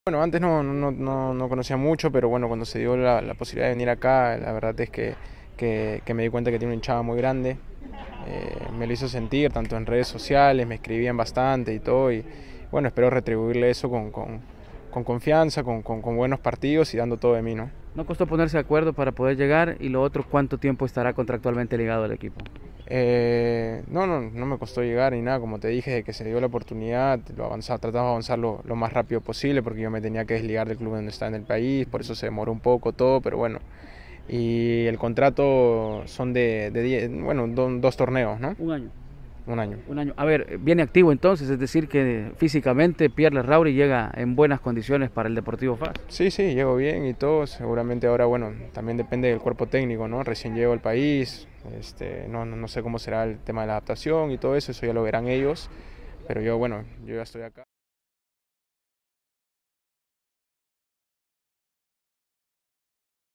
Bueno, antes no conocía mucho, pero bueno, cuando se dio la posibilidad de venir acá, la verdad es que me di cuenta que tiene una hinchada muy grande. Me lo hizo sentir, tanto en redes sociales, me escribían bastante y todo, y bueno, espero retribuirle eso con confianza, con buenos partidos y dando todo de mí, ¿no? ¿No costó ponerse de acuerdo para poder llegar? Y lo otro, ¿cuánto tiempo estará contractualmente ligado al equipo? No me costó llegar ni nada, como te dije, de que se dio la oportunidad, tratamos de avanzar lo más rápido posible porque yo me tenía que desligar del club donde estaba en el país, por eso se demoró un poco todo, pero bueno. Y el contrato son de 10, bueno, dos torneos, ¿no? Un año. Un año. Un año. A ver, viene activo entonces, es decir que físicamente Pierre Larrauri llega en buenas condiciones para el Deportivo FAS. Sí, llego bien y todo, seguramente ahora, bueno, también depende del cuerpo técnico, ¿no? Recién llego al país, no sé cómo será el tema de la adaptación y todo eso, eso ya lo verán ellos, pero yo, bueno, yo ya estoy acá.